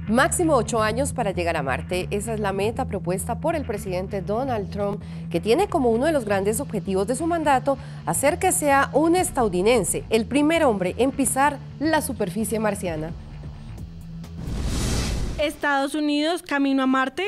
Máximo 8 años para llegar a Marte. Esa es la meta propuesta por el presidente Donald Trump, que tiene como uno de los grandes objetivos de su mandato hacer que sea un estadounidense el primer hombre en pisar la superficie marciana. Estados Unidos, camino a Marte.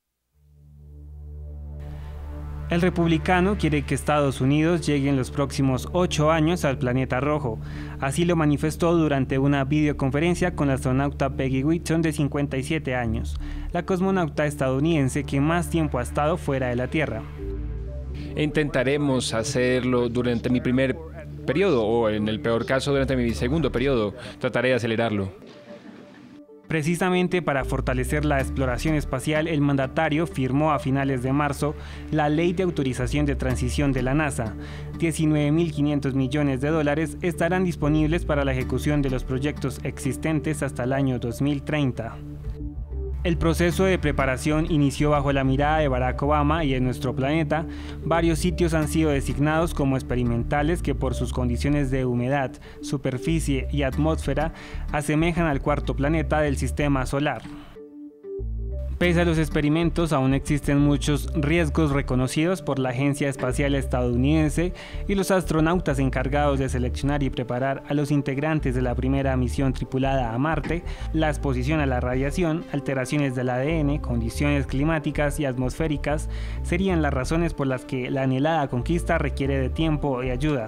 El republicano quiere que Estados Unidos llegue en los próximos 8 años al planeta rojo. Así lo manifestó durante una videoconferencia con la astronauta Peggy Whitson, de 57 años, la cosmonauta estadounidense que más tiempo ha estado fuera de la Tierra. Intentaremos hacerlo durante mi primer periodo, o en el peor caso durante mi segundo periodo. Trataré de acelerarlo. Precisamente para fortalecer la exploración espacial, el mandatario firmó a finales de marzo la Ley de Autorización de Transición de la NASA. 19.500 millones de dólares estarán disponibles para la ejecución de los proyectos existentes hasta el año 2030. El proceso de preparación inició bajo la mirada de Barack Obama y en nuestro planeta, varios sitios han sido designados como experimentales que por sus condiciones de humedad, superficie y atmósfera asemejan al cuarto planeta del sistema solar. Pese a los experimentos, aún existen muchos riesgos reconocidos por la Agencia Espacial Estadounidense y los astronautas encargados de seleccionar y preparar a los integrantes de la primera misión tripulada a Marte. La exposición a la radiación, alteraciones del ADN, condiciones climáticas y atmosféricas serían las razones por las que la anhelada conquista requiere de tiempo y ayuda.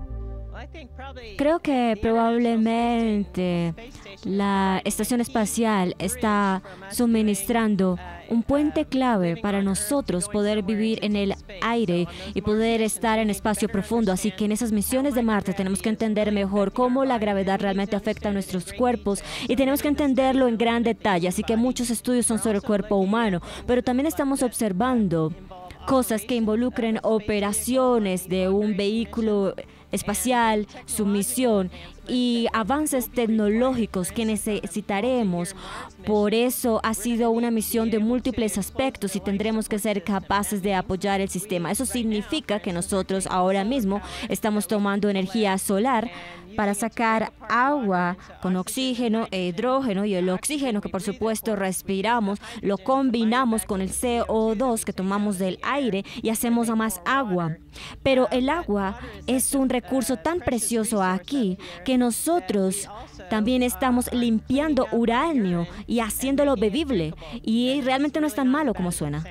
Creo que probablemente la estación espacial está suministrando un puente clave para nosotros poder vivir en el aire y poder estar en espacio profundo. Así que en esas misiones de Marte tenemos que entender mejor cómo la gravedad realmente afecta a nuestros cuerpos y tenemos que entenderlo en gran detalle. Así que muchos estudios son sobre el cuerpo humano, pero también estamos observando cosas que involucren operaciones de un vehículo espacial, su misión y avances tecnológicos que necesitaremos. Por eso ha sido una misión de múltiples aspectos y tendremos que ser capaces de apoyar el sistema. Eso significa que nosotros ahora mismo estamos tomando energía solar para sacar agua con oxígeno e hidrógeno, y el oxígeno que por supuesto respiramos lo combinamos con el CO2 que tomamos del aire y hacemos más agua. Pero el agua es un recurso tan precioso aquí que nosotros también estamos limpiando uranio y haciéndolo bebible, y realmente no es tan malo como suena.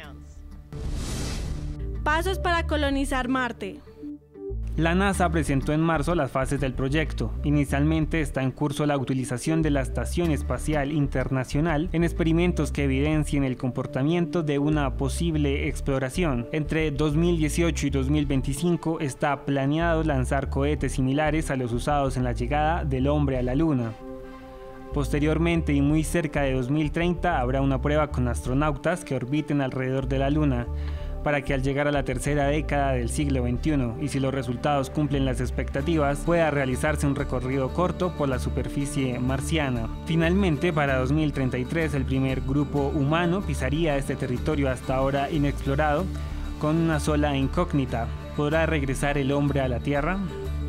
Pasos para colonizar Marte. La NASA presentó en marzo las fases del proyecto. Inicialmente está en curso la utilización de la Estación Espacial Internacional en experimentos que evidencien el comportamiento de una posible exploración. Entre 2018 y 2025 está planeado lanzar cohetes similares a los usados en la llegada del hombre a la Luna. Posteriormente y muy cerca de 2030 habrá una prueba con astronautas que orbiten alrededor de la Luna, para que al llegar a la tercera década del siglo XXI, y si los resultados cumplen las expectativas, pueda realizarse un recorrido corto por la superficie marciana. Finalmente, para 2033, el primer grupo humano pisaría este territorio hasta ahora inexplorado con una sola incógnita: ¿podrá regresar el hombre a la Tierra?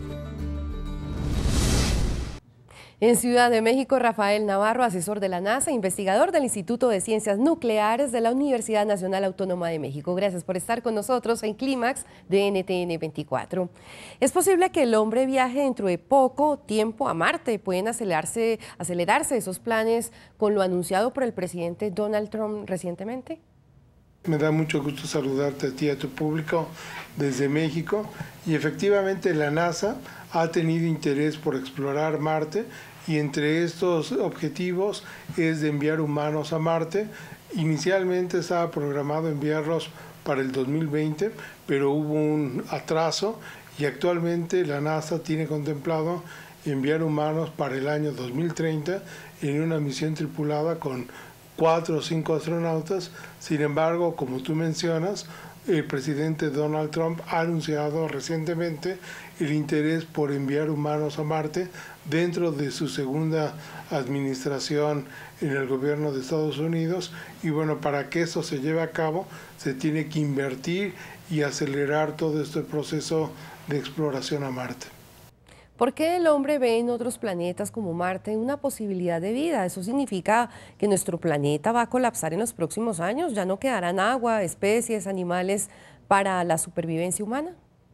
En Ciudad de México, Rafael Navarro, asesor de la NASA, investigador del Instituto de Ciencias Nucleares de la Universidad Nacional Autónoma de México. Gracias por estar con nosotros en Clímax de NTN 24. ¿Es posible que el hombre viaje dentro de poco tiempo a Marte? ¿Pueden acelerarse esos planes con lo anunciado por el presidente Donald Trump recientemente? Me da mucho gusto saludarte a ti y a tu público desde México. Y efectivamente la NASA ha tenido interés por explorar Marte, y entre estos objetivos es de enviar humanos a Marte. Inicialmente estaba programado enviarlos para el 2020, pero hubo un atraso y actualmente la NASA tiene contemplado enviar humanos para el año 2030 en una misión tripulada con 4 o 5 astronautas. Sin embargo, como tú mencionas, el presidente Donald Trump ha anunciado recientemente el interés por enviar humanos a Marte dentro de su segunda administración en el gobierno de Estados Unidos. Y bueno, para que esto se lleve a cabo, se tiene que invertir y acelerar todo este proceso de exploración a Marte. ¿Por qué el hombre ve en otros planetas como Marte una posibilidad de vida? ¿Eso significa que nuestro planeta va a colapsar en los próximos años? ¿Ya no quedarán agua, especies, animales para la supervivencia humana?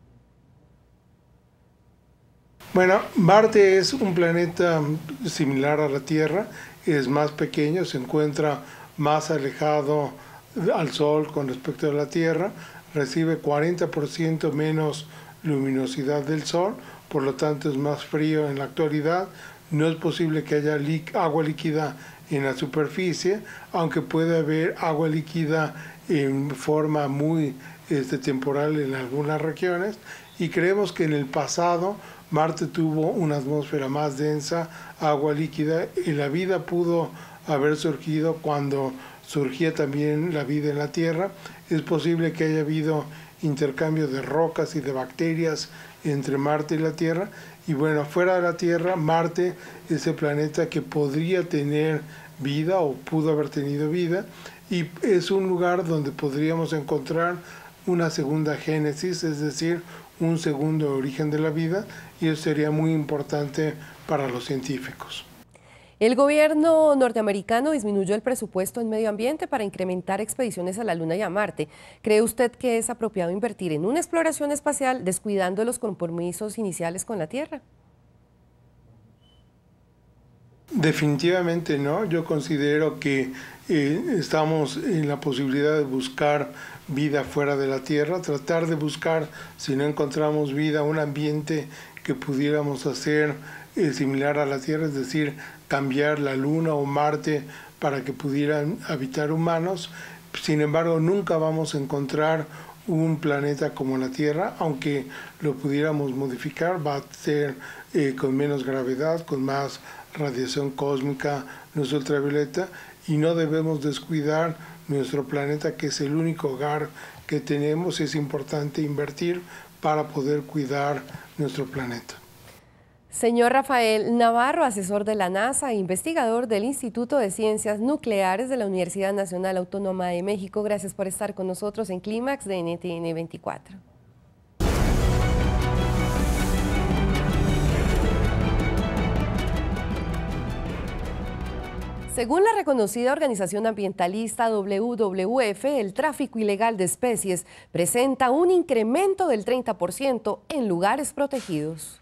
Bueno, Marte es un planeta similar a la Tierra, es más pequeño, se encuentra más alejado al Sol con respecto a la Tierra, recibe 40% menos luminosidad del Sol, por lo tanto es más frío en la actualidad. No es posible que haya agua líquida en la superficie, aunque puede haber agua líquida en forma muy temporal en algunas regiones, y creemos que en el pasado Marte tuvo una atmósfera más densa, agua líquida, y la vida pudo haber surgido cuando surgía también la vida en la Tierra. Es posible que haya habido intercambio de rocas y de bacterias entre Marte y la Tierra, y bueno, fuera de la Tierra, Marte es el planeta que podría tener vida o pudo haber tenido vida, y es un lugar donde podríamos encontrar una segunda génesis, es decir, un segundo origen de la vida, y eso sería muy importante para los científicos. El gobierno norteamericano disminuyó el presupuesto en medio ambiente para incrementar expediciones a la Luna y a Marte. ¿Cree usted que es apropiado invertir en una exploración espacial descuidando los compromisos iniciales con la Tierra? Definitivamente no. Yo considero que estamos en la posibilidad de buscar vida fuera de la Tierra, tratar de buscar, si no encontramos vida, un ambiente que pudiéramos hacer similar a la Tierra, es decir, cambiar la Luna o Marte para que pudieran habitar humanos. Sin embargo, nunca vamos a encontrar un planeta como la Tierra, aunque lo pudiéramos modificar, va a ser con menos gravedad, con más radiación cósmica, luz ultravioleta, y no debemos descuidar nuestro planeta, que es el único hogar que tenemos. Es importante invertir para poder cuidar nuestro planeta. Señor Rafael Navarro, asesor de la NASA e investigador del Instituto de Ciencias Nucleares de la Universidad Nacional Autónoma de México, gracias por estar con nosotros en Clímax de NTN 24. Según la reconocida organización ambientalista WWF, el tráfico ilegal de especies presenta un incremento del 30% en lugares protegidos.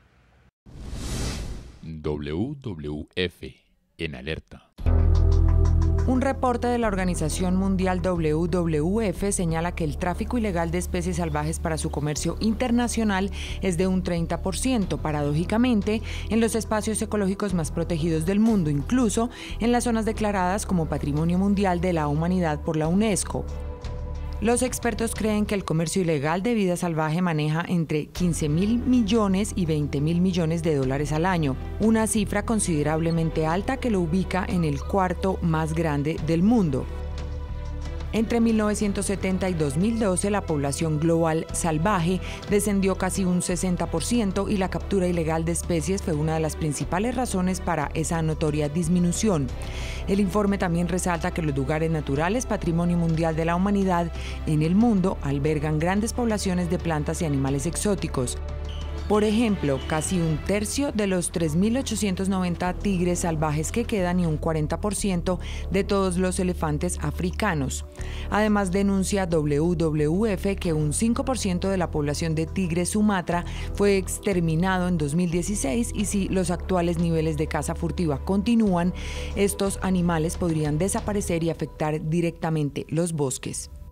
WWF en alerta. Un reporte de la Organización Mundial WWF señala que el tráfico ilegal de especies salvajes para su comercio internacional es de un 30%, paradójicamente, en los espacios ecológicos más protegidos del mundo, incluso en las zonas declaradas como Patrimonio Mundial de la Humanidad por la UNESCO. Los expertos creen que el comercio ilegal de vida salvaje maneja entre 15.000 millones y 20.000 millones de dólares al año, una cifra considerablemente alta que lo ubica en el cuarto más grande del mundo. Entre 1970 y 2012, la población global salvaje descendió casi un 60% y la captura ilegal de especies fue una de las principales razones para esa notoria disminución. El informe también resalta que los lugares naturales, Patrimonio Mundial de la Humanidad, en el mundo albergan grandes poblaciones de plantas y animales exóticos. Por ejemplo, casi un tercio de los 3.890 tigres salvajes que quedan y un 40% de todos los elefantes africanos. Además, denuncia WWF que un 5% de la población de tigre Sumatra fue exterminado en 2016 y si los actuales niveles de caza furtiva continúan, estos animales podrían desaparecer y afectar directamente los bosques.